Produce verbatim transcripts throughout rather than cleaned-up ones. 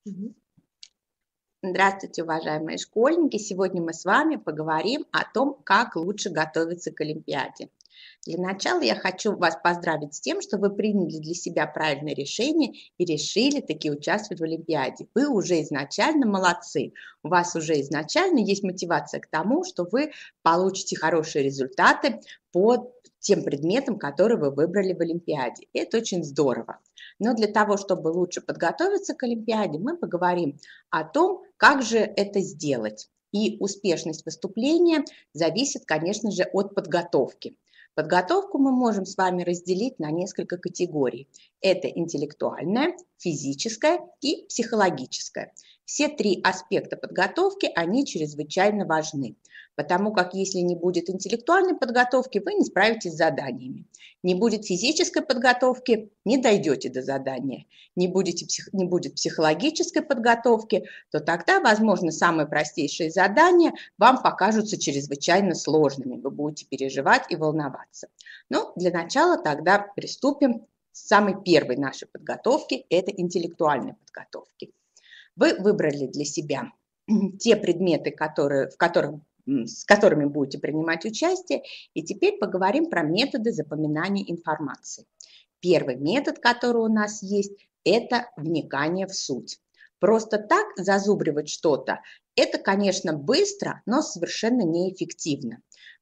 Мгм. Здравствуйте, уважаемые школьники! Сегодня мы с вами поговорим о том, как лучше готовиться к Олимпиаде. Для начала я хочу вас поздравить с тем, что вы приняли для себя правильное решение и решили таки участвовать в Олимпиаде. Вы уже изначально молодцы, у вас уже изначально есть мотивация к тому, что вы получите хорошие результаты по тем предметам, которые вы выбрали в Олимпиаде. Это очень здорово. Но для того, чтобы лучше подготовиться к Олимпиаде, мы поговорим о том, как же это сделать. И успешность выступления зависит, конечно же, от подготовки. Подготовку мы можем с вами разделить на несколько категорий. Это интеллектуальная, физическая и психологическая. Все три аспекта подготовки, они чрезвычайно важны, потому как если не будет интеллектуальной подготовки, вы не справитесь с заданиями. Не будет физической подготовки, не дойдете до задания. Не, будете, не будет психологической подготовки, то тогда, возможно, самые простейшие задания вам покажутся чрезвычайно сложными. Вы будете переживать и волноваться. Но для начала тогда приступим к самой первой нашей подготовки, это интеллектуальной подготовки. Вы выбрали для себя те предметы, которые, в которых, с которыми будете принимать участие, и теперь поговорим про методы запоминания информации. Первый метод, который у нас есть, это вникание в суть. Просто так зазубривать что-то, это, конечно, быстро, но совершенно неэффективно.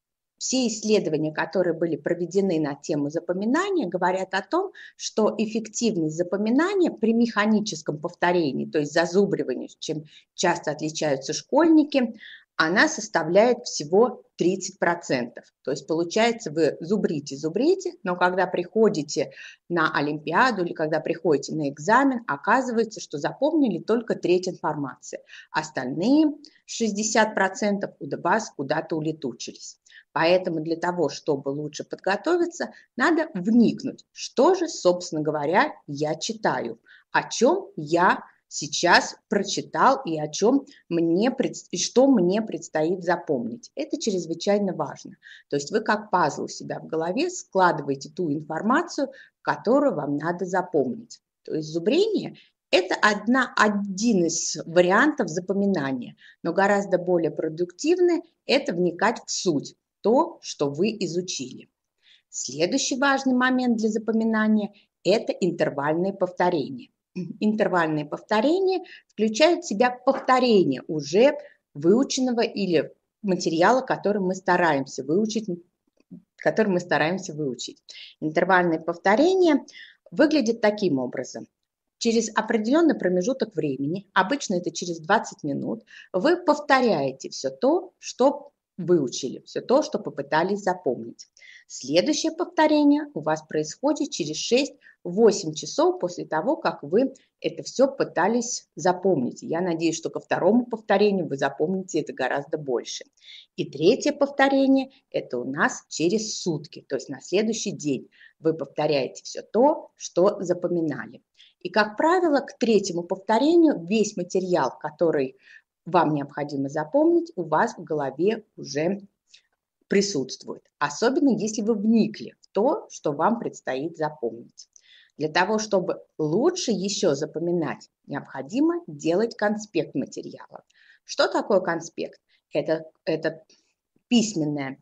Все исследования, которые были проведены на тему запоминания, говорят о том, что эффективность запоминания при механическом повторении, то есть зазубривании, чем часто отличаются школьники, она составляет всего тридцать процентов. То есть получается, вы зубрите, зубрите, но когда приходите на Олимпиаду или когда приходите на экзамен, оказывается, что запомнили только треть информации. Остальные шестьдесят процентов у вас куда-то улетучились. Поэтому для того, чтобы лучше подготовиться, надо вникнуть, что же, собственно говоря, я читаю, о чем я сейчас прочитал и о чем мне, и что мне предстоит запомнить. Это чрезвычайно важно. То есть вы как пазл у себя в голове складываете ту информацию, которую вам надо запомнить. То есть зубрение – это одна, один из вариантов запоминания, но гораздо более продуктивный – это вникать в суть, то, что вы изучили. Следующий важный момент для запоминания – это интервальные повторения. Интервальные повторения включают в себя повторение уже выученного или материала, который мы стараемся выучить, который мы стараемся выучить. Интервальные повторения выглядят таким образом. Через определенный промежуток времени, обычно это через двадцать минут, вы повторяете все то, что выучили, все то, что попытались запомнить. Следующее повторение у вас происходит через шесть-восемь часов после того, как вы это все пытались запомнить. Я надеюсь, что ко второму повторению вы запомните это гораздо больше. И третье повторение – это у нас через сутки, то есть на следующий день вы повторяете все то, что запоминали. И, как правило, к третьему повторению весь материал, который вам необходимо запомнить, у вас в голове уже присутствует. Особенно, если вы вникли в то, что вам предстоит запомнить. Для того, чтобы лучше еще запоминать, необходимо делать конспект материала. Что такое конспект? Это, это письменное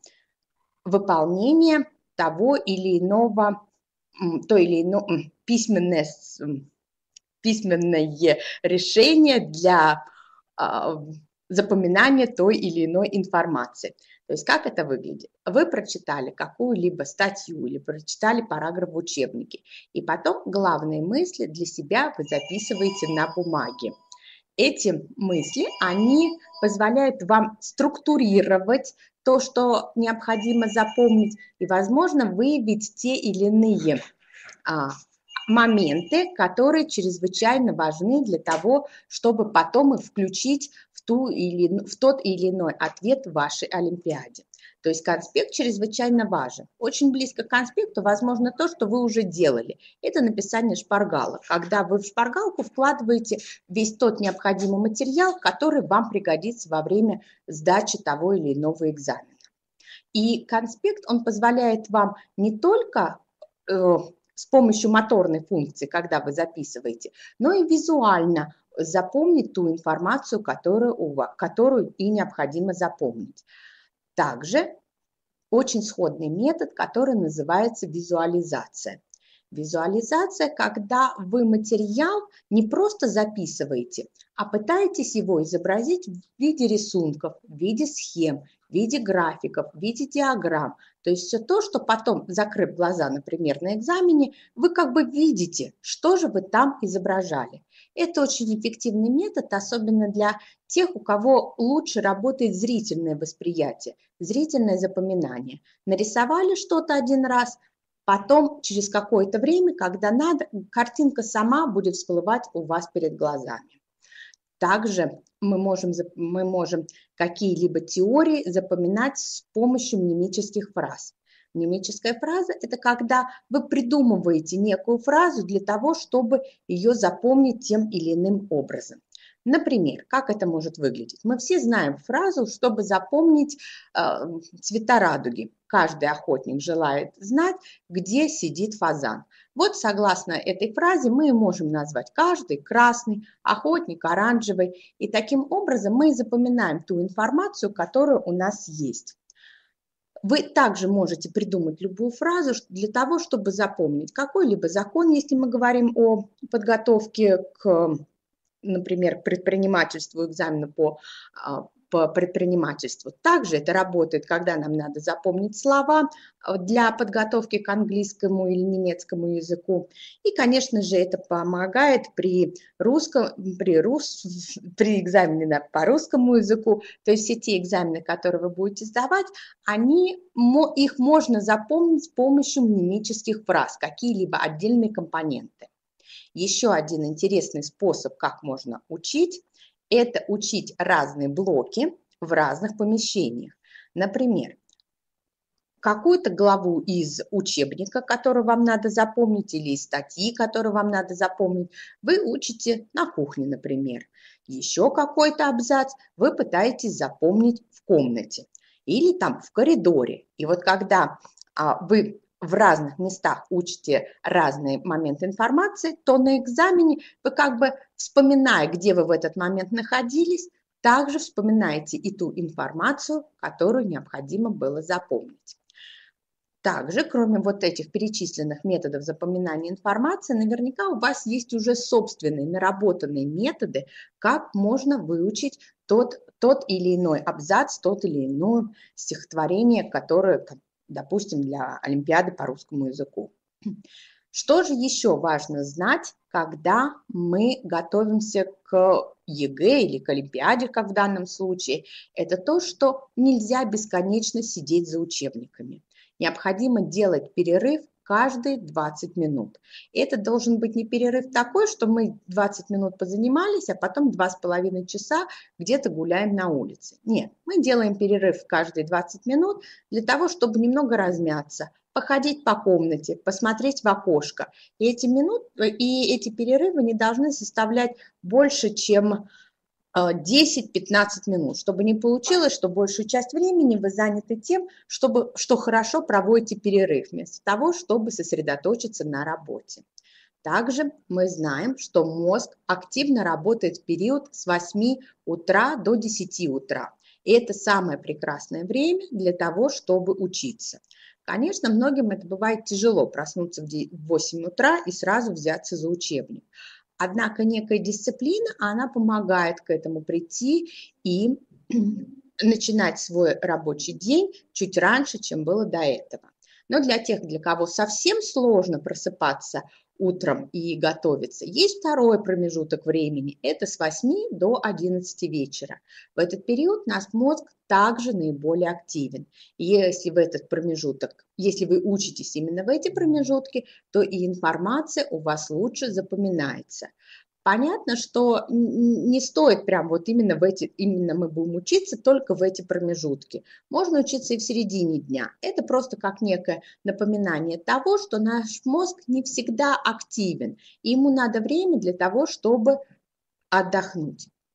выполнение того или иного, то или иное письменное, письменное решение для запоминания той или иной информации. То есть как это выглядит? Вы прочитали какую-либо статью или прочитали параграф в учебнике, и потом главные мысли для себя вы записываете на бумаге. Эти мысли, они позволяют вам структурировать то, что необходимо запомнить, и, возможно, выявить те или иные а, моменты, которые чрезвычайно важны для того, чтобы потом их включить в, ту или, в тот или иной ответ в вашей Олимпиаде. То есть конспект чрезвычайно важен. Очень близко к конспекту, возможно, то, что вы уже делали. Это написание шпаргала, когда вы в шпаргалку вкладываете весь тот необходимый материал, который вам пригодится во время сдачи того или иного экзамена. И конспект, он позволяет вам не только э, с помощью моторной функции, когда вы записываете, но и визуально запомнить ту информацию, которую, у вас, которую и необходимо запомнить. Также очень сходный метод, который называется визуализация. Визуализация, когда вы материал не просто записываете, а пытаетесь его изобразить в виде рисунков, в виде схем, в виде графиков, в виде диаграмм. То есть все то, что потом, закрыв глаза, например, на экзамене, вы как бы видите, что же вы там изображали. Это очень эффективный метод, особенно для тех, у кого лучше работает зрительное восприятие, зрительное запоминание. Нарисовали что-то один раз, потом через какое-то время, когда надо, картинка сама будет всплывать у вас перед глазами. Также мы можем, мы можем какие-либо теории запоминать с помощью мнемических фраз. Мнемическая фраза – это когда вы придумываете некую фразу для того, чтобы ее запомнить тем или иным образом. Например, как это может выглядеть? Мы все знаем фразу, чтобы запомнить э, цвета радуги. Каждый охотник желает знать, где сидит фазан. Вот согласно этой фразе мы можем назвать каждый красный, охотник оранжевый. И таким образом мы запоминаем ту информацию, которая у нас есть. Вы также можете придумать любую фразу для того, чтобы запомнить какой-либо закон, если мы говорим о подготовке к, например, к предпринимательству, экзамену по, по предпринимательству. Также это работает, когда нам надо запомнить слова для подготовки к английскому или немецкому языку. И, конечно же, это помогает при русском, при, рус, при экзамене по русскому языку. То есть все те экзамены, которые вы будете сдавать, они, их можно запомнить с помощью мнемических фраз, какие-либо отдельные компоненты. Еще один интересный способ, как можно учить, это учить разные блоки в разных помещениях. Например, какую-то главу из учебника, который вам надо запомнить, или из статьи, которую вам надо запомнить, вы учите на кухне, например. Еще какой-то абзац вы пытаетесь запомнить в комнате или там в коридоре. И вот когда а, вы в разных местах учите разные моменты информации, то на экзамене вы как бы, вспоминая, где вы в этот момент находились, также вспоминаете и ту информацию, которую необходимо было запомнить. Также, кроме вот этих перечисленных методов запоминания информации, наверняка у вас есть уже собственные наработанные методы, как можно выучить тот, тот или иной абзац, тот или иное стихотворение, которое, допустим, для Олимпиады по русскому языку. Что же еще важно знать, когда мы готовимся к ЕГЭ или к Олимпиаде, как в данном случае? Это то, что нельзя бесконечно сидеть за учебниками. Необходимо делать перерыв каждые двадцать минут. Это должен быть не перерыв такой, что мы двадцать минут позанимались, а потом два с половиной часа где-то гуляем на улице. Нет, мы делаем перерыв каждые двадцать минут для того, чтобы немного размяться, походить по комнате, посмотреть в окошко. И эти, минут, и эти перерывы не должны составлять больше, чем десять-пятнадцать минут, чтобы не получилось, что большую часть времени вы заняты тем, чтобы, что хорошо проводите перерыв, вместо того, чтобы сосредоточиться на работе. Также мы знаем, что мозг активно работает в период с восьми утра до десяти утра. И это самое прекрасное время для того, чтобы учиться. Конечно, многим это бывает тяжело проснуться в восемь утра и сразу взяться за учебник. Однако некая дисциплина, она помогает к этому прийти и начинать свой рабочий день чуть раньше, чем было до этого. Но для тех, для кого совсем сложно просыпаться утром и готовиться, есть второй промежуток времени, это с восьми до одиннадцати вечера. В этот период наш мозг также наиболее активен. И если в этот промежуток, если вы учитесь именно в эти промежутки, то и информация у вас лучше запоминается. Понятно, что не стоит прям вот именно в эти, именно мы будем учиться только в эти промежутки. Можно учиться и в середине дня. Это просто как некое напоминание того, что наш мозг не всегда активен. И ему надо время для того, чтобы отдохнуть.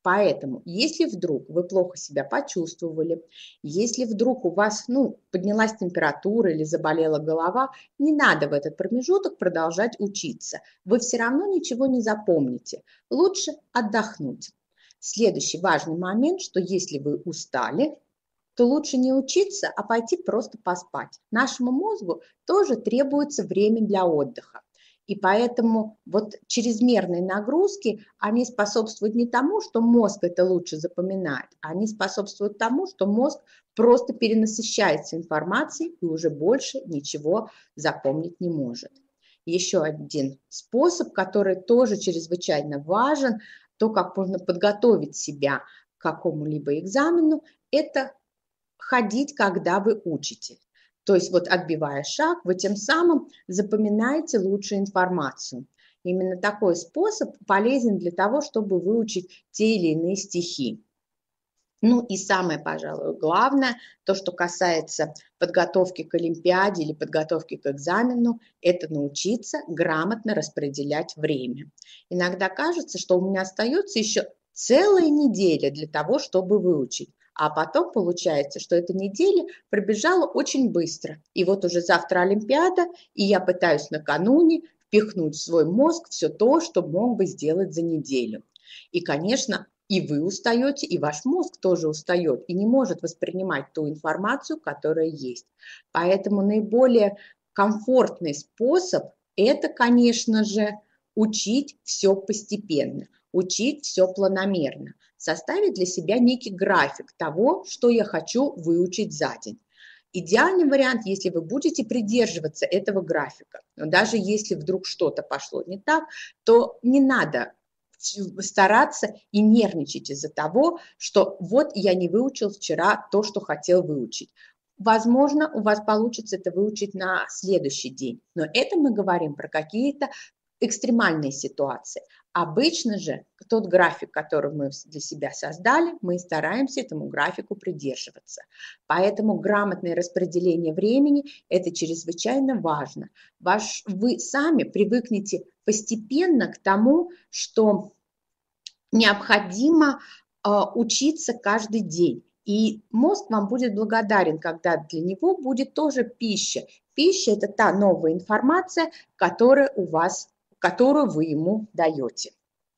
Поэтому, если вдруг вы плохо себя почувствовали, если вдруг у вас ну, поднялась температура или заболела голова, не надо в этот промежуток продолжать учиться. Вы все равно ничего не запомните. Лучше отдохнуть. Следующий важный момент, что если вы устали, то лучше не учиться, а пойти просто поспать. Нашему мозгу тоже требуется время для отдыха. И поэтому вот чрезмерные нагрузки, они способствуют не тому, что мозг это лучше запоминает, они способствуют тому, что мозг просто перенасыщается информацией и уже больше ничего запомнить не может. Еще один способ, который тоже чрезвычайно важен, то, как можно подготовить себя к какому-либо экзамену, это ходить, когда вы учите. То есть вот отбивая шаг, вы тем самым запоминаете лучше информацию. Именно такой способ полезен для того, чтобы выучить те или иные стихи. Ну и самое, пожалуй, главное, то, что касается подготовки к олимпиаде или подготовки к экзамену, это научиться грамотно распределять время. Иногда кажется, что у меня остается еще целая неделя для того, чтобы выучить. А потом получается, что эта неделя пробежала очень быстро. И вот уже завтра Олимпиада, и я пытаюсь накануне впихнуть в свой мозг все то, что мог бы сделать за неделю. И, конечно, и вы устаете, и ваш мозг тоже устает, и не может воспринимать ту информацию, которая есть. Поэтому наиболее комфортный способ – это, конечно же, учить все постепенно, учить все планомерно. Составить для себя некий график того, что я хочу выучить за день. Идеальный вариант, если вы будете придерживаться этого графика. Но даже если вдруг что-то пошло не так, то не надо стараться и нервничать из-за того, что вот я не выучил вчера то, что хотел выучить. Возможно, у вас получится это выучить на следующий день. Но это мы говорим про какие-то экстремальные ситуации. Обычно же тот график, который мы для себя создали, мы стараемся этому графику придерживаться. Поэтому грамотное распределение времени – это чрезвычайно важно. Ваш, вы сами привыкнете постепенно к тому, что необходимо э, учиться каждый день. И мозг вам будет благодарен, когда для него будет тоже пища. Пища – это та новая информация, которая у вас которую вы ему даете.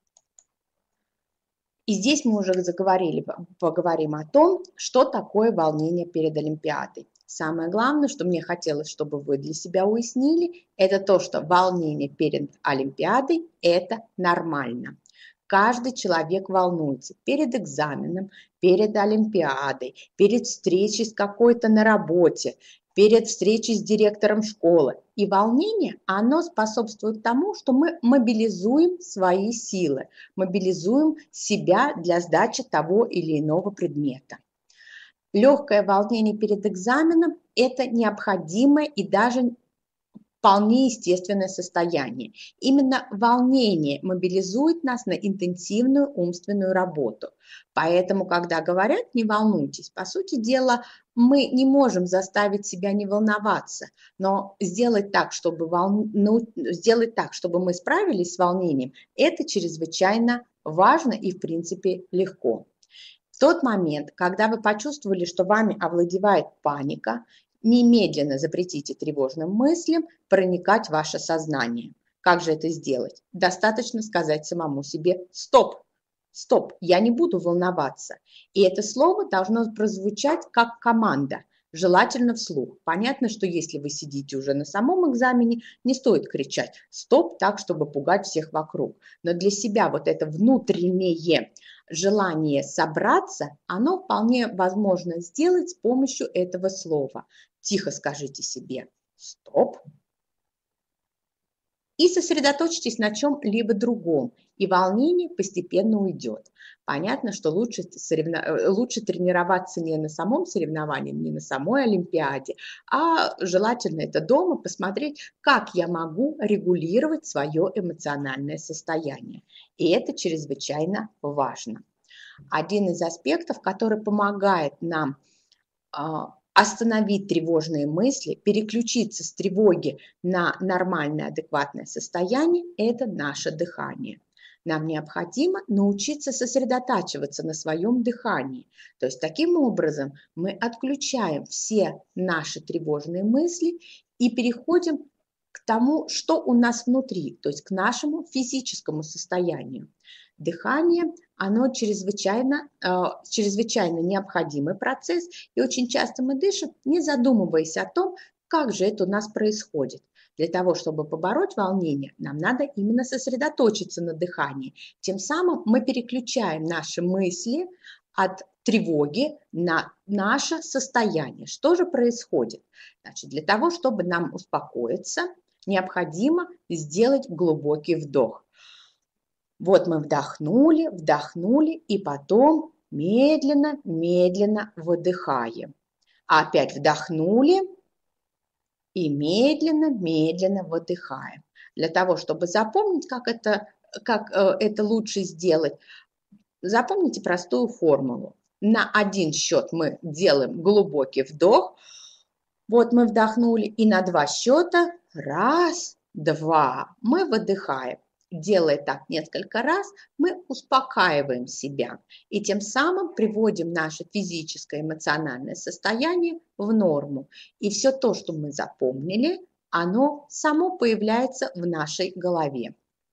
И здесь мы уже заговорили, поговорим о том, что такое волнение перед Олимпиадой. Самое главное, что мне хотелось, чтобы вы для себя уяснили, это то, что волнение перед Олимпиадой – это нормально. Каждый человек волнуется перед экзаменом, перед Олимпиадой, перед встречей с какой-то на работе, перед встречей с директором школы. И волнение, оно способствует тому, что мы мобилизуем свои силы, мобилизуем себя для сдачи того или иного предмета. Легкое волнение перед экзаменом – это необходимое и даже вполне естественное состояние. Именно волнение мобилизует нас на интенсивную умственную работу. Поэтому, когда говорят «не волнуйтесь», по сути дела, мы не можем заставить себя не волноваться, но сделать так, чтобы, вол... ну, сделать так, чтобы мы справились с волнением, это чрезвычайно важно и, в принципе, легко. В тот момент, когда вы почувствовали, что вами овладевает паника, немедленно запретите тревожным мыслям проникать в ваше сознание. Как же это сделать? Достаточно сказать самому себе «стоп». Стоп, я не буду волноваться. И это слово должно прозвучать как команда, желательно вслух. Понятно, что если вы сидите уже на самом экзамене, не стоит кричать «стоп» так, чтобы пугать всех вокруг. Но для себя вот это внутреннее желание собраться, оно вполне возможно сделать с помощью этого слова. Тихо скажите себе «стоп» и сосредоточьтесь на чем-либо другом, и волнение постепенно уйдет. Понятно, что лучше, соревно... лучше тренироваться не на самом соревновании, не на самой Олимпиаде, а желательно это дома посмотреть, как я могу регулировать свое эмоциональное состояние. И это чрезвычайно важно. Один из аспектов, который помогает нам остановить тревожные мысли, переключиться с тревоги на нормальное, адекватное состояние – это наше дыхание. Нам необходимо научиться сосредотачиваться на своем дыхании. То есть таким образом мы отключаем все наши тревожные мысли и переходим к тому, что у нас внутри, то есть к нашему физическому состоянию. Дыхание, оно чрезвычайно, э, чрезвычайно необходимый процесс, и очень часто мы дышим, не задумываясь о том, как же это у нас происходит. Для того, чтобы побороть волнение, нам надо именно сосредоточиться на дыхании. Тем самым мы переключаем наши мысли от тревоги на наше состояние. Что же происходит? Значит, для того, чтобы нам успокоиться, необходимо сделать глубокий вдох. Вот мы вдохнули, вдохнули, и потом медленно, медленно выдыхаем. Опять вдохнули и медленно, медленно выдыхаем. Для того, чтобы запомнить, как это, как это лучше сделать, запомните простую формулу. На один счет мы делаем глубокий вдох. Вот мы вдохнули, и на два счета, раз, два, мы выдыхаем. Делая так несколько раз, мы успокаиваем себя и тем самым приводим наше физическое, эмоциональное состояние в норму. И все то, что мы запомнили, оно само появляется в нашей голове.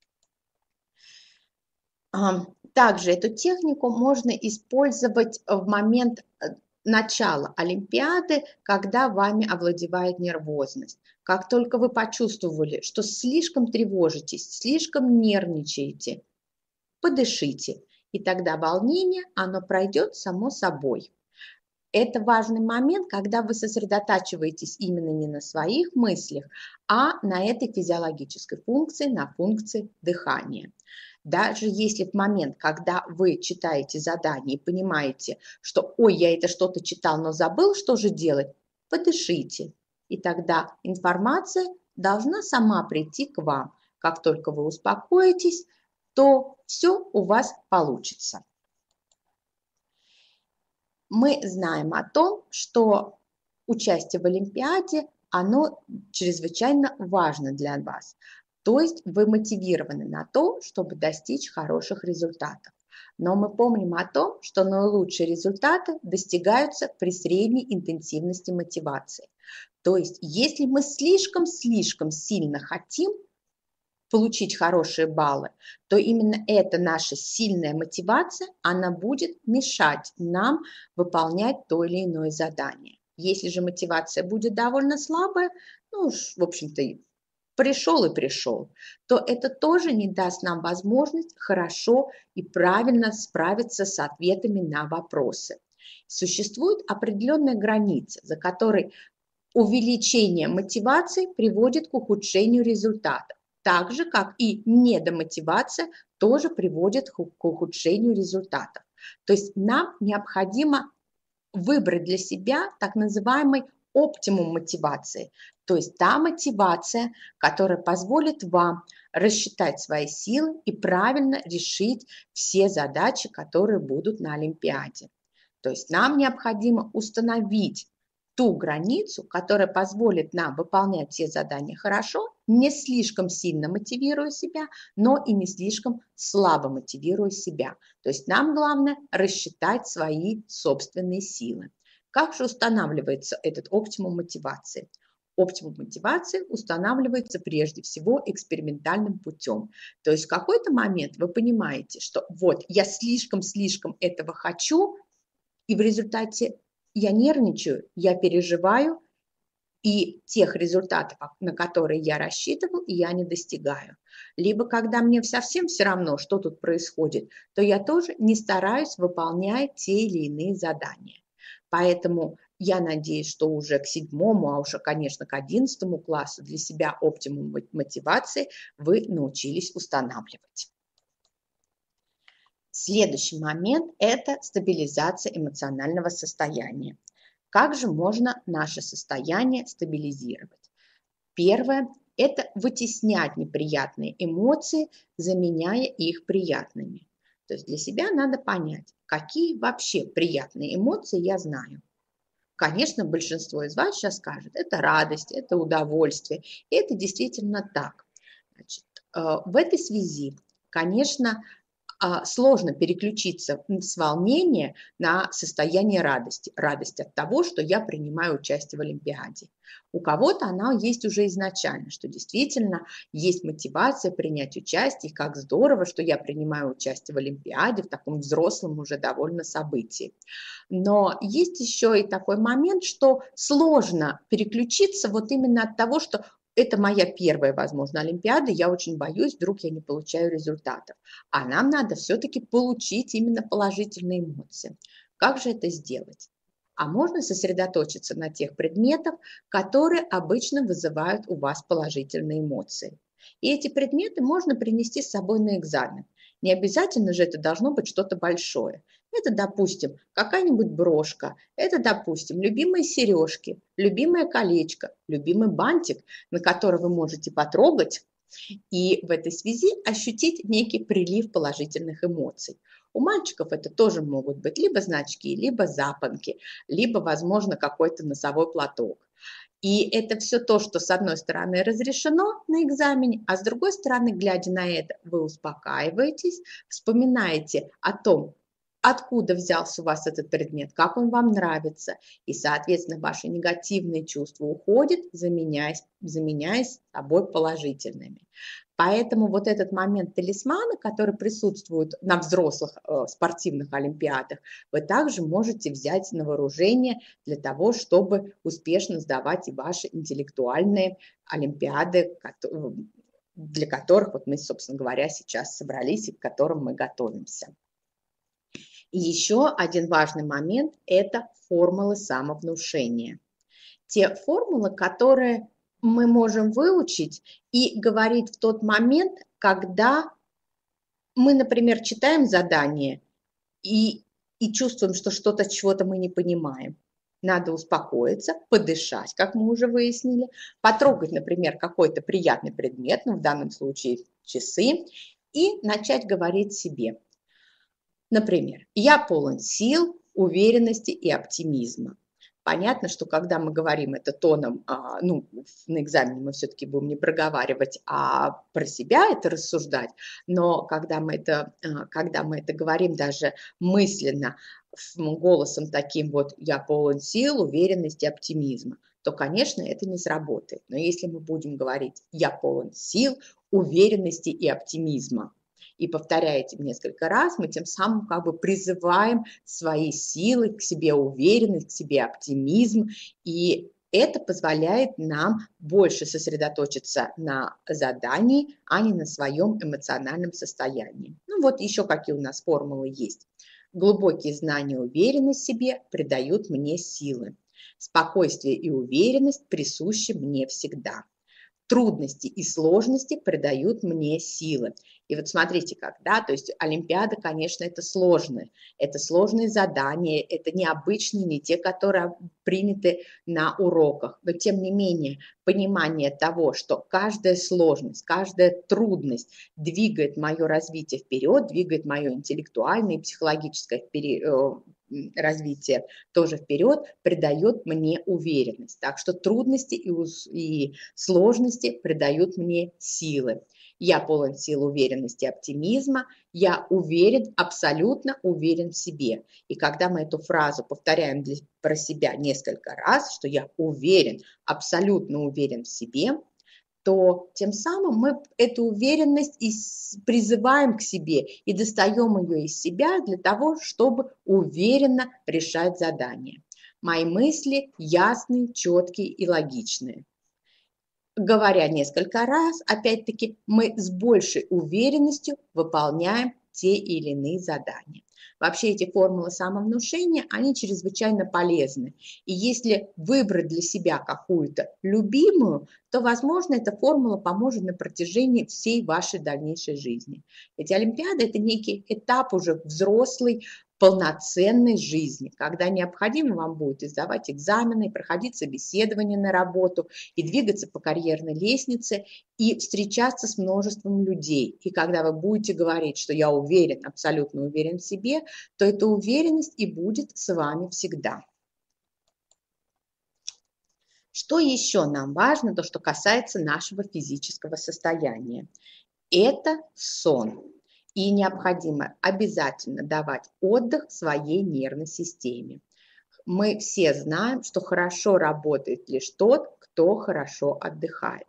Также эту технику можно использовать в момент начала Олимпиады, когда вами овладевает нервозность. Как только вы почувствовали, что слишком тревожитесь, слишком нервничаете, подышите, и тогда волнение, оно пройдет само собой. Это важный момент, когда вы сосредотачиваетесь именно не на своих мыслях, а на этой физиологической функции, на функции дыхания. Даже если в момент, когда вы читаете задание и понимаете, что «Ой, я это что-то читал, но забыл, что же делать», подышите. И тогда информация должна сама прийти к вам. Как только вы успокоитесь, то все у вас получится. Мы знаем о том, что участие в Олимпиаде, оно чрезвычайно важно для вас. То есть вы мотивированы на то, чтобы достичь хороших результатов. Но мы помним о том, что наилучшие результаты достигаются при средней интенсивности мотивации. То есть если мы слишком-слишком сильно хотим получить хорошие баллы, то именно эта наша сильная мотивация, она будет мешать нам выполнять то или иное задание. Если же мотивация будет довольно слабая, ну, в общем-то, пришел и пришел, то это тоже не даст нам возможность хорошо и правильно справиться с ответами на вопросы. Существует определенная граница, за которой увеличение мотивации приводит к ухудшению результата, так же, как и недомотивация тоже приводит к ухудшению результатов. То есть нам необходимо выбрать для себя так называемый оптимум мотивации, то есть та мотивация, которая позволит вам рассчитать свои силы и правильно решить все задачи, которые будут на Олимпиаде. То есть нам необходимо установить ту границу, которая позволит нам выполнять все задания хорошо, не слишком сильно мотивируя себя, но и не слишком слабо мотивируя себя. То есть нам главное рассчитать свои собственные силы. Как же устанавливается этот оптимум мотивации? Оптимум мотивации устанавливается прежде всего экспериментальным путем. То есть в какой-то момент вы понимаете, что вот я слишком-слишком этого хочу, и в результате я нервничаю, я переживаю, и тех результатов, на которые я рассчитывал, я не достигаю. Либо когда мне совсем все равно, что тут происходит, то я тоже не стараюсь выполнять те или иные задания. Поэтому я надеюсь, что уже к седьмому, а уже, конечно, к одиннадцатому классу для себя оптимум мотивации вы научились устанавливать. Следующий момент – это стабилизация эмоционального состояния. Как же можно наше состояние стабилизировать? Первое – это вытеснять неприятные эмоции, заменяя их приятными. То есть для себя надо понять, какие вообще приятные эмоции я знаю. Конечно, большинство из вас сейчас скажет, это радость, это удовольствие. И это действительно так. Значит, в этой связи, конечно, а, сложно переключиться с волнения на состояние радости. Радость от того, что я принимаю участие в Олимпиаде. У кого-то она есть уже изначально, что действительно есть мотивация принять участие, и как здорово, что я принимаю участие в Олимпиаде, в таком взрослом уже довольно событии. Но есть еще и такой момент, что сложно переключиться вот именно от того, что это моя первая, возможно, Олимпиада, я очень боюсь, вдруг я не получаю результатов. А нам надо все-таки получить именно положительные эмоции. Как же это сделать? А можно сосредоточиться на тех предметах, которые обычно вызывают у вас положительные эмоции. И эти предметы можно принести с собой на экзамен. Не обязательно же это должно быть что-то большое. Это, допустим, какая-нибудь брошка, это, допустим, любимые сережки, любимое колечко, любимый бантик, на который вы можете потрогать и в этой связи ощутить некий прилив положительных эмоций. У мальчиков это тоже могут быть либо значки, либо запонки, либо, возможно, какой-то носовой платок. И это все то, что с одной стороны разрешено на экзамене, а с другой стороны, глядя на это, вы успокаиваетесь, вспоминаете о том, откуда взялся у вас этот предмет, как он вам нравится, и, соответственно, ваши негативные чувства уходят, заменяясь, заменяясь собой положительными. Поэтому вот этот момент талисмана, который присутствует на взрослых э, спортивных олимпиадах, вы также можете взять на вооружение для того, чтобы успешно сдавать и ваши интеллектуальные олимпиады, для которых вот мы, собственно говоря, сейчас собрались и к которым мы готовимся. И еще один важный момент – это формулы самовнушения. Те формулы, которые мы можем выучить и говорить в тот момент, когда мы, например, читаем задание и, и чувствуем, что что-то, чего-то мы не понимаем. Надо успокоиться, подышать, как мы уже выяснили, потрогать, например, какой-то приятный предмет, ну, в данном случае часы, и начать говорить себе. Например, я полон сил, уверенности и оптимизма. Понятно, что когда мы говорим это тоном, ну, на экзамене мы все-таки будем не проговаривать, а про себя это рассуждать, но когда мы это, когда мы это говорим даже мысленно, голосом таким вот «я полон сил, уверенности, оптимизма», то, конечно, это не сработает. Но если мы будем говорить «я полон сил, уверенности и оптимизма», и повторяете несколько раз, мы тем самым как бы призываем свои силы, к себе уверенность, к себе оптимизм, и это позволяет нам больше сосредоточиться на задании, а не на своем эмоциональном состоянии. Ну вот еще какие у нас формулы есть. Глубокие знания и уверенность в себе придают мне силы. Спокойствие и уверенность присущи мне всегда. Трудности и сложности придают мне силы. И вот смотрите как, да, то есть Олимпиада, конечно, это сложные, это сложные задания, это необычные, не те, которые приняты на уроках, но тем не менее понимание того, что каждая сложность, каждая трудность двигает мое развитие вперед, двигает мое интеллектуальное и психологическое развитие тоже вперед, придает мне уверенность. Так что трудности и, и сложности придают мне силы. Я полон сил, уверенности, оптимизма. Я уверен, абсолютно уверен в себе. И когда мы эту фразу повторяем для, про себя несколько раз, что я уверен, абсолютно уверен в себе, то тем самым мы эту уверенность и призываем к себе и достаем ее из себя для того, чтобы уверенно решать задания. Мои мысли ясные, четкие и логичные. Говоря несколько раз, опять-таки, мы с большей уверенностью выполняем те или иные задания. Вообще эти формулы самовнушения, они чрезвычайно полезны. И если выбрать для себя какую-то любимую, то, возможно, эта формула поможет на протяжении всей вашей дальнейшей жизни. Ведь Олимпиада – это некий этап уже взрослый, полноценной жизни, когда необходимо вам будет издавать экзамены, проходить собеседование на работу и двигаться по карьерной лестнице и встречаться с множеством людей. И когда вы будете говорить, что я уверен, абсолютно уверен в себе, то эта уверенность и будет с вами всегда. Что еще нам важно, то, что касается нашего физического состояния? Это сон. И необходимо обязательно давать отдых своей нервной системе. Мы все знаем, что хорошо работает лишь тот, кто хорошо отдыхает.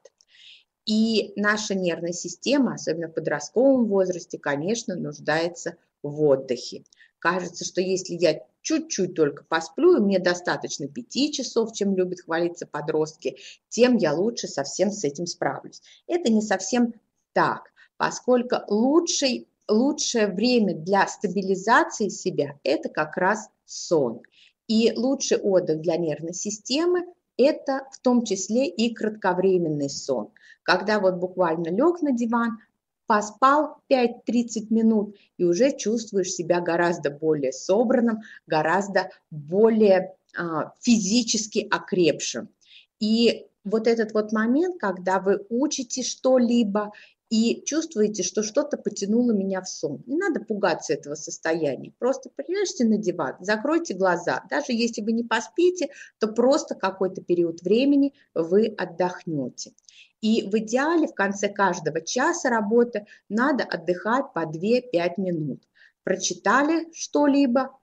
И наша нервная система, особенно в подростковом возрасте, конечно, нуждается в отдыхе. Кажется, что если я чуть-чуть только посплю, и мне достаточно пяти часов, чем любят хвалиться подростки, тем я лучше совсем с этим справлюсь. Это не совсем так, поскольку лучший, лучшее время для стабилизации себя – это как раз сон. И лучший отдых для нервной системы – это в том числе и кратковременный сон. Когда вот буквально лег на диван, поспал пять-тридцать минут и уже чувствуешь себя гораздо более собранным, гораздо более а, физически окрепшим. И вот этот вот момент, когда вы учите что-либо и чувствуете, что что-то потянуло меня в сон. Не надо пугаться этого состояния. Просто прилежьте на диван, закройте глаза. Даже если вы не поспите, то просто какой-то период времени вы отдохнете. И в идеале в конце каждого часа работы надо отдыхать по две-пять минут. Прочитали что-либо,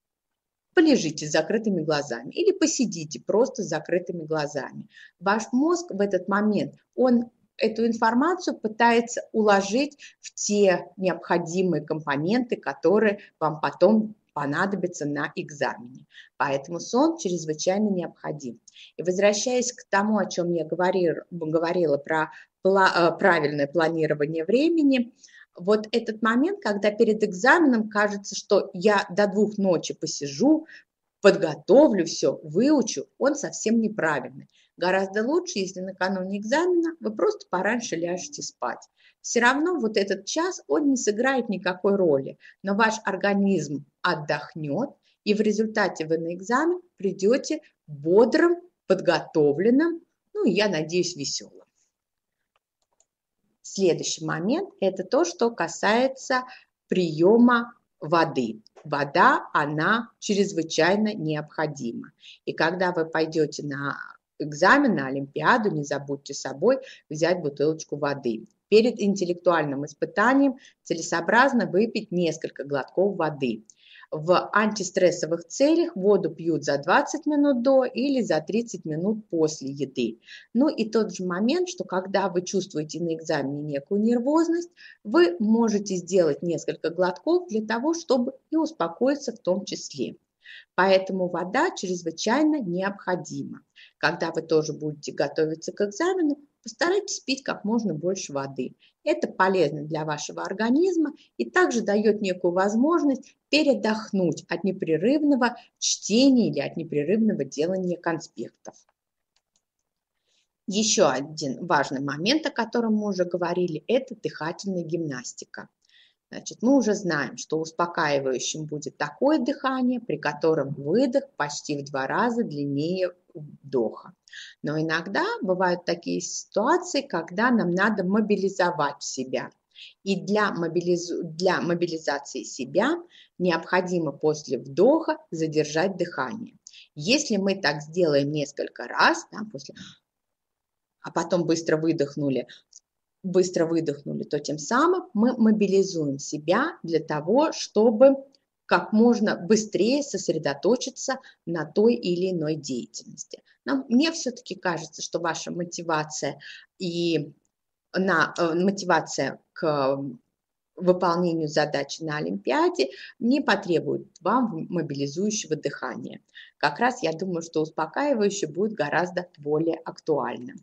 полежите с закрытыми глазами или посидите просто с закрытыми глазами. Ваш мозг в этот момент, он эту информацию пытается уложить в те необходимые компоненты, которые вам потом понадобятся на экзамене. Поэтому сон чрезвычайно необходим. И возвращаясь к тому, о чем я говорила, говорила про правильное планирование времени, вот этот момент, когда перед экзаменом кажется, что я до двух ночи посижу, подготовлю все, выучу, он совсем неправильный. Гораздо лучше, если накануне экзамена вы просто пораньше ляжете спать. Все равно вот этот час, он не сыграет никакой роли, но ваш организм отдохнет, и в результате вы на экзамен придете бодрым, подготовленным, ну и, я надеюсь, веселым. Следующий момент – это то, что касается приема воды. Вода, она чрезвычайно необходима. И когда вы пойдете на экзамен, на олимпиаду, не забудьте с собой взять бутылочку воды. Перед интеллектуальным испытанием целесообразно выпить несколько глотков воды. В антистрессовых целях воду пьют за двадцать минут до или за тридцать минут после еды. Ну и тот же момент, что когда вы чувствуете на экзамене некую нервозность, вы можете сделать несколько глотков для того, чтобы и успокоиться в том числе. Поэтому вода чрезвычайно необходима. Когда вы тоже будете готовиться к экзамену, постарайтесь пить как можно больше воды. Это полезно для вашего организма и также дает некую возможность передохнуть от непрерывного чтения или от непрерывного делания конспектов. Еще один важный момент, о котором мы уже говорили, это дыхательная гимнастика. Значит, мы уже знаем, что успокаивающим будет такое дыхание, при котором выдох почти в два раза длиннее вдоха. Но иногда бывают такие ситуации, когда нам надо мобилизовать себя. И для, мобилиз... для мобилизации себя необходимо после вдоха задержать дыхание. Если мы так сделаем несколько раз, да, после... а потом быстро выдохнули, быстро выдохнули, то тем самым мы мобилизуем себя для того, чтобы как можно быстрее сосредоточиться на той или иной деятельности. Но мне все-таки кажется, что ваша мотивация и на, мотивация к выполнению задачи на Олимпиаде не потребует вам мобилизующего дыхания. Как раз я думаю, что успокаивающее будет гораздо более актуальным.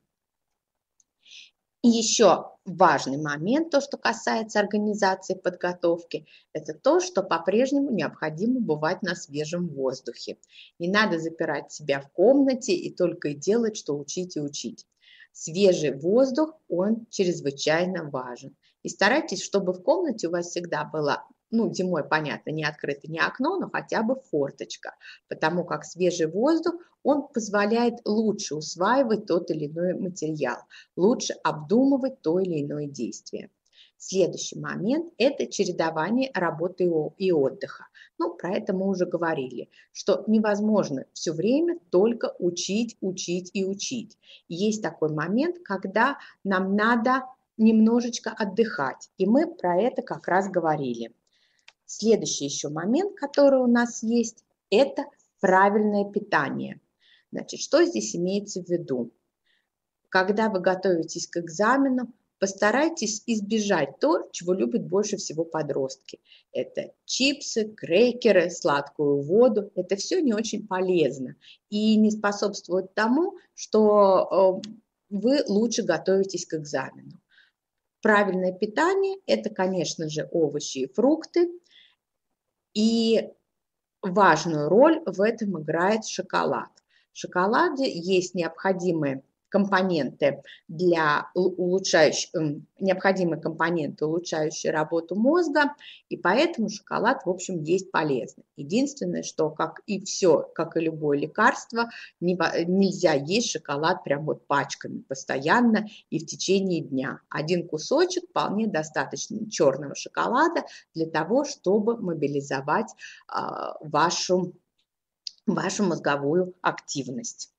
И еще важный момент, то, что касается организации подготовки, это то, что по-прежнему необходимо бывать на свежем воздухе. Не надо запирать себя в комнате и только и делать, что учить и учить. Свежий воздух, он чрезвычайно важен. И старайтесь, чтобы в комнате у вас всегда была, ну, зимой, понятно, не открыто ни окно, но хотя бы форточка, потому как свежий воздух, он позволяет лучше усваивать тот или иной материал, лучше обдумывать то или иное действие. Следующий момент – это чередование работы и отдыха. Ну, про это мы уже говорили, что невозможно все время только учить, учить и учить. Есть такой момент, когда нам надо немножечко отдыхать. И мы про это как раз говорили. Следующий еще момент, который у нас есть, это правильное питание. Значит, что здесь имеется в виду? Когда вы готовитесь к экзамену, постарайтесь избежать то, чего любят больше всего подростки. Это чипсы, крекеры, сладкую воду. Это все не очень полезно и не способствует тому, что вы лучше готовитесь к экзамену. Правильное питание – это, конечно же, овощи и фрукты. И важную роль в этом играет шоколад. В шоколаде есть необходимые компоненты для улучшающих, необходимые компоненты, улучшающие работу мозга, и поэтому шоколад, в общем, есть полезный. Единственное, что, как и все, как и любое лекарство, нельзя есть шоколад прям вот пачками постоянно и в течение дня. Один кусочек вполне достаточно черного шоколада для того, чтобы мобилизовать а, вашу, вашу мозговую активность.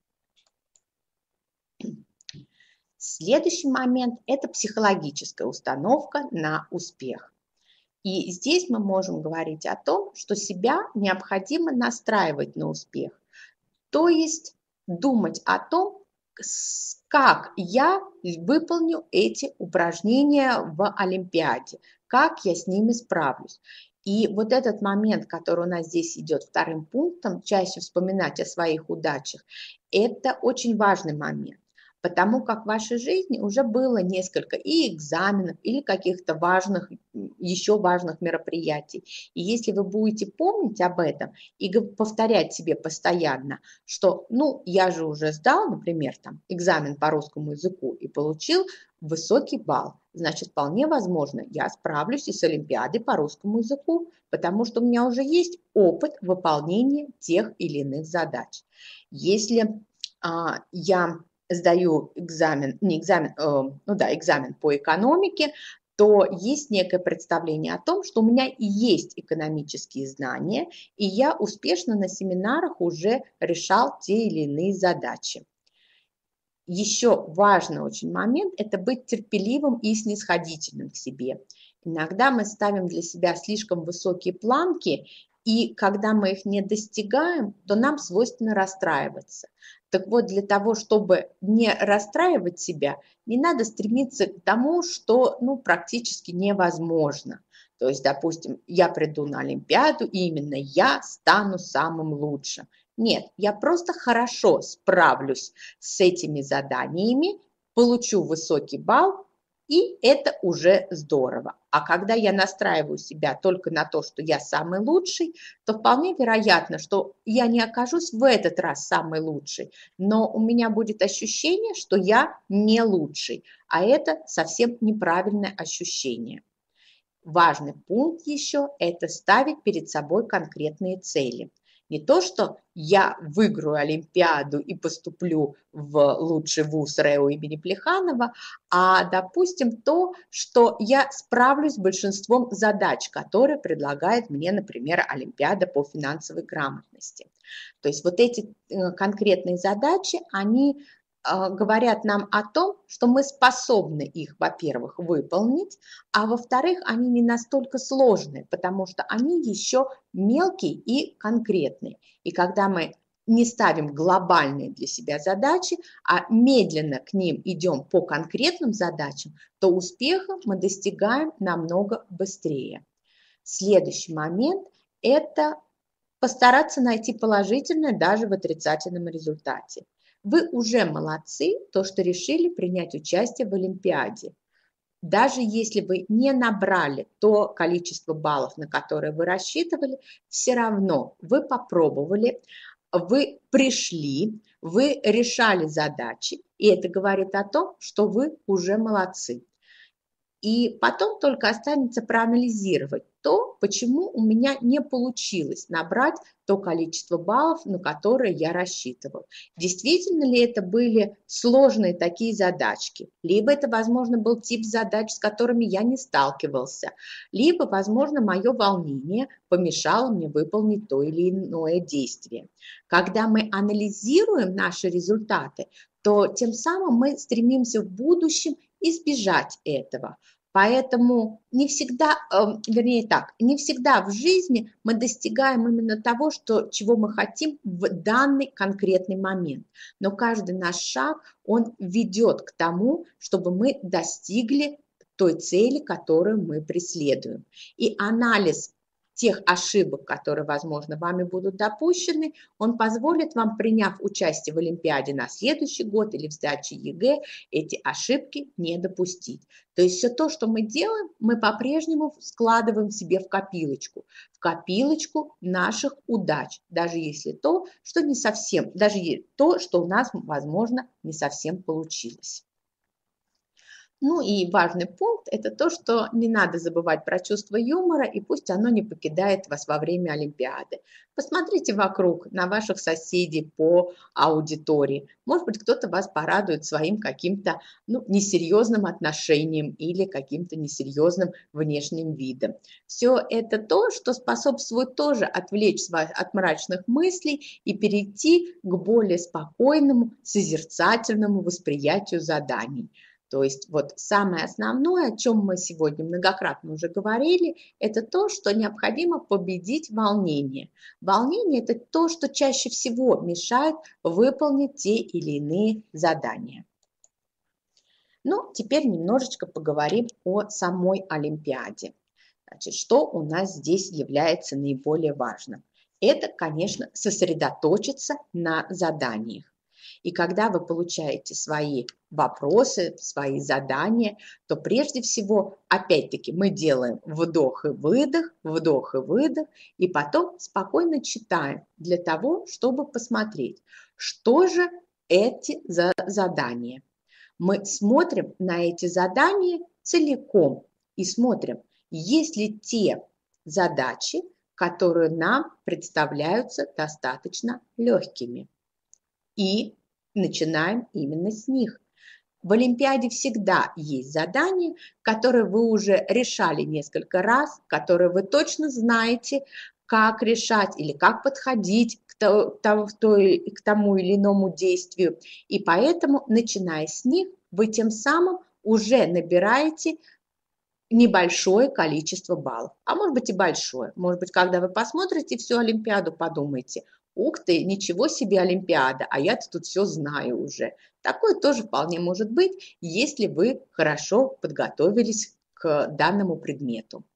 Следующий момент – это психологическая установка на успех. И здесь мы можем говорить о том, что себя необходимо настраивать на успех. То есть думать о том, как я выполню эти упражнения в Олимпиаде, как я с ними справлюсь. И вот этот момент, который у нас здесь идет вторым пунктом, чаще вспоминать о своих удачах, это очень важный момент. Потому как в вашей жизни уже было несколько и экзаменов, или каких-то важных, еще важных мероприятий. И если вы будете помнить об этом и повторять себе постоянно, что, ну, я же уже сдал, например, там, экзамен по русскому языку и получил высокий балл, значит, вполне возможно, я справлюсь и с Олимпиадой по русскому языку, потому что у меня уже есть опыт выполнения тех или иных задач. Если а, я сдаю экзамен, не экзамен, э, ну да, экзамен по экономике, то есть некое представление о том, что у меня и есть экономические знания, и я успешно на семинарах уже решал те или иные задачи. Еще важный очень момент – это быть терпеливым и снисходительным к себе. Иногда мы ставим для себя слишком высокие планки, и когда мы их не достигаем, то нам свойственно расстраиваться. Так вот, для того, чтобы не расстраивать себя, не надо стремиться к тому, что ну, практически невозможно. То есть, допустим, я приду на Олимпиаду, и именно я стану самым лучшим. Нет, я просто хорошо справлюсь с этими заданиями, получу высокий балл, и это уже здорово. А когда я настраиваю себя только на то, что я самый лучший, то вполне вероятно, что я не окажусь в этот раз самый лучший, но у меня будет ощущение, что я не лучший, а это совсем неправильное ощущение. Важный пункт еще – это ставить перед собой конкретные цели. Не то, что я выиграю Олимпиаду и поступлю в лучший вуз РЭО имени Плеханова, а, допустим, то, что я справлюсь с большинством задач, которые предлагает мне, например, Олимпиада по финансовой грамотности. То есть вот эти конкретные задачи, они говорят нам о том, что мы способны их, во-первых, выполнить, а во-вторых, они не настолько сложные, потому что они еще мелкие и конкретные. И когда мы не ставим глобальные для себя задачи, а медленно к ним идем по конкретным задачам, то успеха мы достигаем намного быстрее. Следующий момент – это постараться найти положительное даже в отрицательном результате. Вы уже молодцы, то, что решили принять участие в Олимпиаде. Даже если вы не набрали то количество баллов, на которое вы рассчитывали, все равно вы попробовали, вы пришли, вы решали задачи, и это говорит о том, что вы уже молодцы. И потом только останется проанализировать то, почему у меня не получилось набрать то количество баллов, на которые я рассчитывал. Действительно ли это были сложные такие задачки? Либо это, возможно, был тип задач, с которыми я не сталкивался. Либо, возможно, мое волнение помешало мне выполнить то или иное действие. Когда мы анализируем наши результаты, то тем самым мы стремимся в будущем избежать этого. Поэтому не всегда, вернее так, не всегда в жизни мы достигаем именно того, что, чего мы хотим в данный конкретный момент. Но каждый наш шаг, он ведет к тому, чтобы мы достигли той цели, которую мы преследуем. И анализ тех ошибок, которые, возможно, вами будут допущены, он позволит вам, приняв участие в Олимпиаде на следующий год или в сдаче ЕГЭ, эти ошибки не допустить. То есть все то, что мы делаем, мы по-прежнему складываем себе в копилочку, в копилочку наших удач, даже если то, что не совсем, даже то, что у нас, возможно, не совсем получилось. Ну и важный пункт – это то, что не надо забывать про чувство юмора, и пусть оно не покидает вас во время Олимпиады. Посмотрите вокруг на ваших соседей по аудитории. Может быть, кто-то вас порадует своим каким-то ну, несерьезным отношением или каким-то несерьезным внешним видом. Все это то, что способствует тоже отвлечь вас от мрачных мыслей и перейти к более спокойному, созерцательному восприятию заданий. То есть вот самое основное, о чем мы сегодня многократно уже говорили, это то, что необходимо победить волнение. Волнение – это то, что чаще всего мешает выполнить те или иные задания. Ну, теперь немножечко поговорим о самой Олимпиаде. Значит, что у нас здесь является наиболее важным? Это, конечно, сосредоточиться на заданиях. И когда вы получаете свои вопросы, свои задания, то прежде всего, опять-таки, мы делаем вдох и выдох, вдох и выдох, и потом спокойно читаем для того, чтобы посмотреть, что же эти за задания. Мы смотрим на эти задания целиком и смотрим, есть ли те задачи, которые нам представляются достаточно легкими. И начинаем именно с них. В Олимпиаде всегда есть задания, которые вы уже решали несколько раз, которые вы точно знаете, как решать или как подходить к тому или иному действию. И поэтому, начиная с них, вы тем самым уже набираете небольшое количество баллов, а может быть и большое. Может быть, когда вы посмотрите всю Олимпиаду, подумаете: ух ты, ничего себе Олимпиада, а я-то тут все знаю уже. Такое тоже вполне может быть, если вы хорошо подготовились к данному предмету.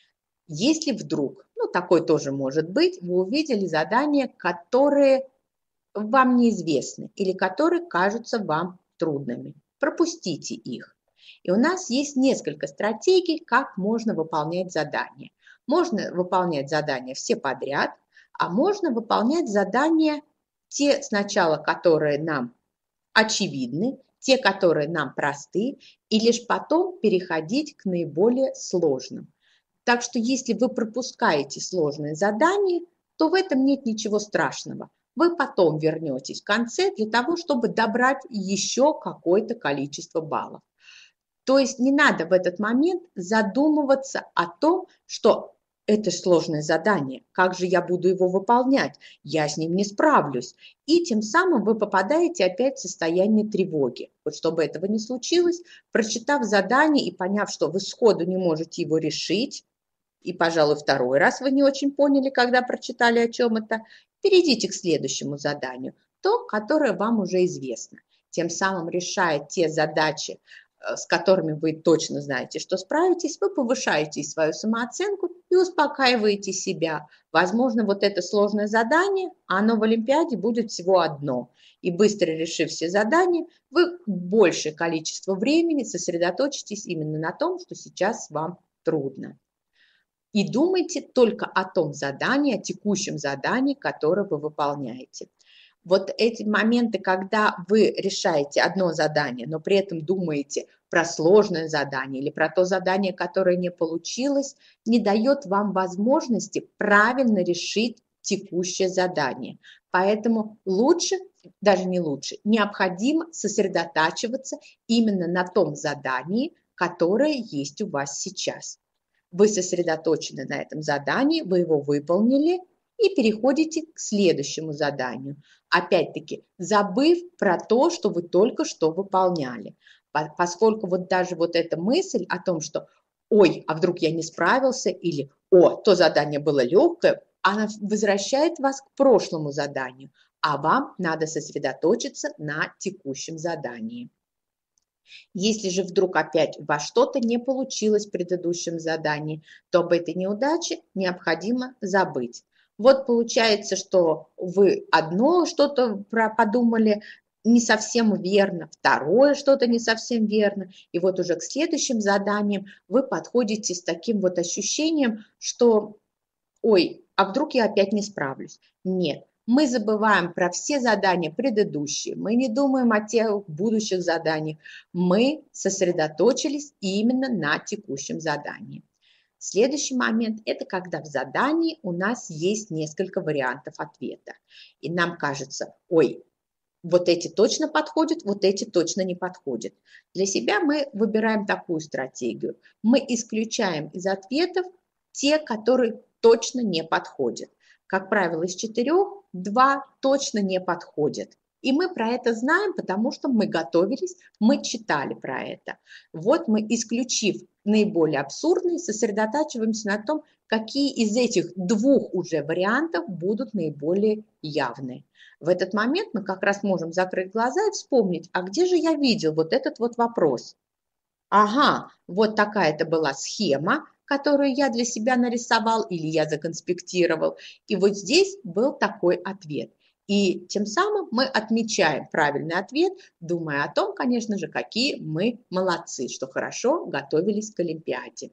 Если вдруг, ну такое тоже может быть, вы увидели задания, которые вам неизвестны или которые кажутся вам трудными, пропустите их. И у нас есть несколько стратегий, как можно выполнять задания. Можно выполнять задания все подряд, а можно выполнять задания, те сначала, которые нам очевидны, те, которые нам просты, и лишь потом переходить к наиболее сложным. Так что если вы пропускаете сложные задания, то в этом нет ничего страшного. Вы потом вернетесь в конце для того, чтобы добрать еще какое-то количество баллов. То есть не надо в этот момент задумываться о том, что это сложное задание, как же я буду его выполнять, я с ним не справлюсь. И тем самым вы попадаете опять в состояние тревоги. Вот чтобы этого не случилось, прочитав задание и поняв, что вы сходу не можете его решить, и, пожалуй, второй раз вы не очень поняли, когда прочитали, о чем это, перейдите к следующему заданию, то, которое вам уже известно. Тем самым, решая те задачи, с которыми вы точно знаете, что справитесь, вы повышаете свою самооценку и успокаиваете себя. Возможно, вот это сложное задание, оно в Олимпиаде будет всего одно. И быстро решив все задания, вы большее количество времени сосредоточитесь именно на том, что сейчас вам трудно. И думайте только о том задании, о текущем задании, которое вы выполняете. Вот эти моменты, когда вы решаете одно задание, но при этом думаете про сложное задание или про то задание, которое не получилось, не дает вам возможности правильно решить текущее задание. Поэтому лучше, даже не лучше, необходимо сосредотачиваться именно на том задании, которое есть у вас сейчас. Вы сосредоточены на этом задании, вы его выполнили и переходите к следующему заданию. Опять-таки, забыв про то, что вы только что выполняли. поскольку вот даже вот эта мысль о том, что «Ой, а вдруг я не справился» или «О, то задание было легкое», она возвращает вас к прошлому заданию, а вам надо сосредоточиться на текущем задании. Если же вдруг опять у вас что-то не получилось в предыдущем задании, то об этой неудаче необходимо забыть. Вот получается, что вы одно что-то подумали не совсем верно, второе что-то не совсем верно, и вот уже к следующим заданиям вы подходите с таким вот ощущением, что «Ой, а вдруг я опять не справлюсь?» Нет. Мы забываем про все задания предыдущие, мы не думаем о тех будущих заданиях, мы сосредоточились именно на текущем задании. Следующий момент – это когда в задании у нас есть несколько вариантов ответа. И нам кажется, ой, вот эти точно подходят, вот эти точно не подходят. Для себя мы выбираем такую стратегию. Мы исключаем из ответов те, которые точно не подходят. Как правило, из четырех два точно не подходят. И мы про это знаем, потому что мы готовились, мы читали про это. Вот мы, исключив наиболее абсурдные, сосредотачиваемся на том, какие из этих двух уже вариантов будут наиболее явные. В этот момент мы как раз можем закрыть глаза и вспомнить, а где же я видел вот этот вот вопрос? Ага, вот такая-то была схема, которую я для себя нарисовал или я законспектировал. И вот здесь был такой ответ. И тем самым мы отмечаем правильный ответ, думая о том, конечно же, какие мы молодцы, что хорошо готовились к Олимпиаде.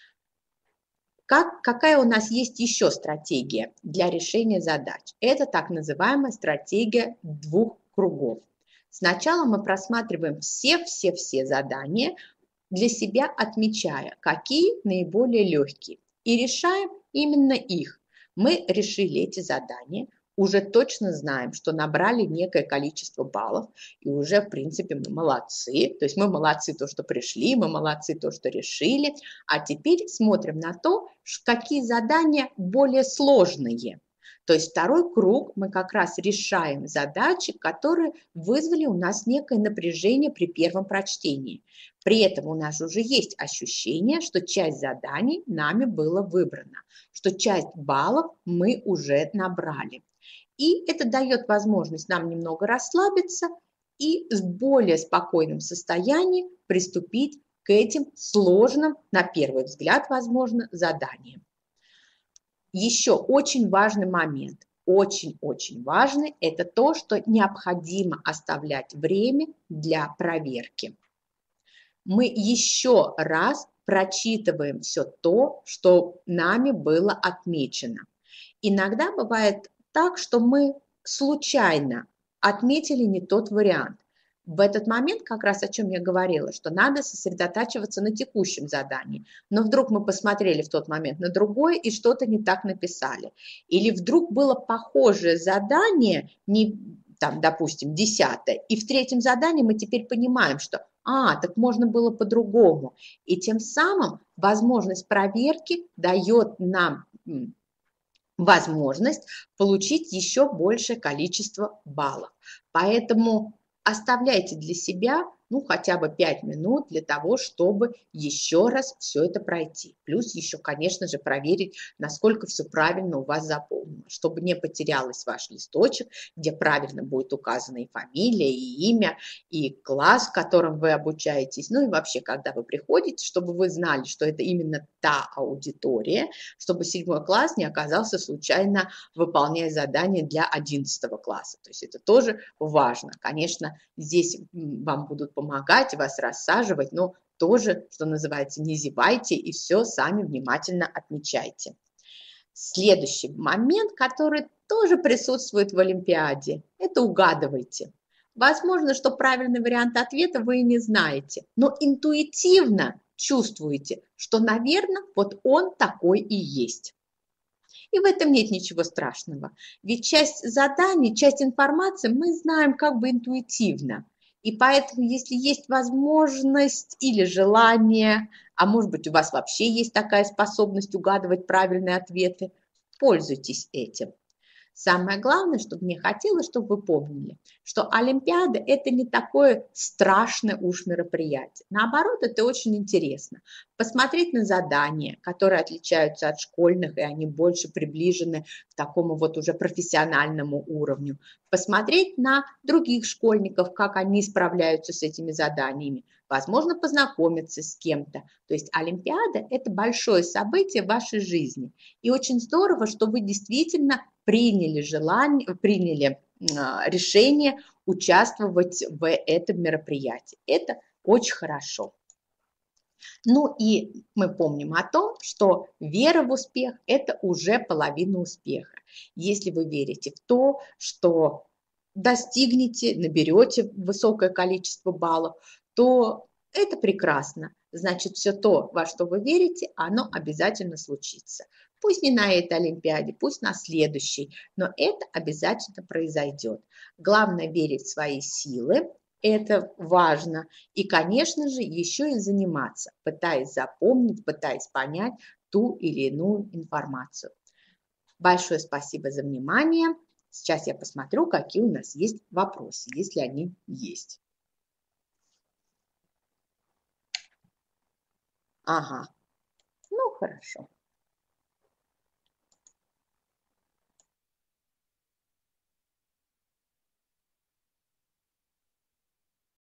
Как, какая у нас есть еще стратегия для решения задач? Это так называемая стратегия двух кругов. Сначала мы просматриваем все-все-все задания, для себя отмечая, какие наиболее легкие, и решаем именно их. Мы решили эти задания, уже точно знаем, что набрали некое количество баллов, и уже, в принципе, мы молодцы. То есть мы молодцы то, что пришли, мы молодцы то, что решили. А теперь смотрим на то, какие задания более сложные. То есть второй круг мы как раз решаем задачи, которые вызвали у нас некое напряжение при первом прочтении. При этом у нас уже есть ощущение, что часть заданий нами было выбрана, что часть баллов мы уже набрали. И это дает возможность нам немного расслабиться и в более спокойном состоянии приступить к этим сложным, на первый взгляд, возможно, заданиям. Еще очень важный момент, очень-очень важный, это то, что необходимо оставлять время для проверки. Мы еще раз прочитываем все то, что нами было отмечено. Иногда бывает так, что мы случайно отметили не тот вариант. В этот момент, как раз о чем я говорила, что надо сосредотачиваться на текущем задании. Но вдруг мы посмотрели в тот момент на другое и что-то не так написали. Или вдруг было похожее задание, не, там, допустим, десятое, и в третьем задании мы теперь понимаем, что а, так можно было по-другому. И тем самым возможность проверки дает нам возможность получить еще большее количество баллов. Поэтому оставляйте для себя ну, хотя бы пять минут для того, чтобы еще раз все это пройти. Плюс еще, конечно же, проверить, насколько все правильно у вас заполнено, чтобы не потерялось ваш листочек, где правильно будет указана и фамилия, и имя, и класс, в котором вы обучаетесь. Ну и вообще, когда вы приходите, чтобы вы знали, что это именно та аудитория, чтобы седьмой класс не оказался случайно выполняя задание для одиннадцатого класса. То есть это тоже важно. Конечно, здесь вам будут помогать, вас рассаживать, но тоже, что называется, не зевайте и все сами внимательно отмечайте. Следующий момент, который тоже присутствует в Олимпиаде, это угадывайте. Возможно, что правильный вариант ответа вы и не знаете, но интуитивно чувствуете, что, наверное, вот он такой и есть. И в этом нет ничего страшного, ведь часть заданий, часть информации мы знаем как бы интуитивно. И поэтому, если есть возможность или желание, а может быть у вас вообще есть такая способность угадывать правильные ответы, пользуйтесь этим. Самое главное, что мне хотелось, чтобы вы помнили, что Олимпиада – это не такое страшное уж мероприятие. Наоборот, это очень интересно. Посмотреть на задания, которые отличаются от школьных, и они больше приближены к такому вот уже профессиональному уровню. Посмотреть на других школьников, как они справляются с этими заданиями. Возможно, познакомиться с кем-то. То есть Олимпиада – это большое событие в вашей жизни. И очень здорово, что вы действительно приняли желание, приняли решение участвовать в этом мероприятии. Это очень хорошо. Ну и мы помним о том, что вера в успех – это уже половина успеха. Если вы верите в то, что достигнете, наберете высокое количество баллов, то это прекрасно. Значит, все то, во что вы верите, оно обязательно случится. Пусть не на этой Олимпиаде, пусть на следующей, но это обязательно произойдет. Главное верить в свои силы, это важно. И, конечно же, еще и заниматься, пытаясь запомнить, пытаясь понять ту или иную информацию. Большое спасибо за внимание. Сейчас я посмотрю, какие у нас есть вопросы, если они есть. Ага, ну хорошо.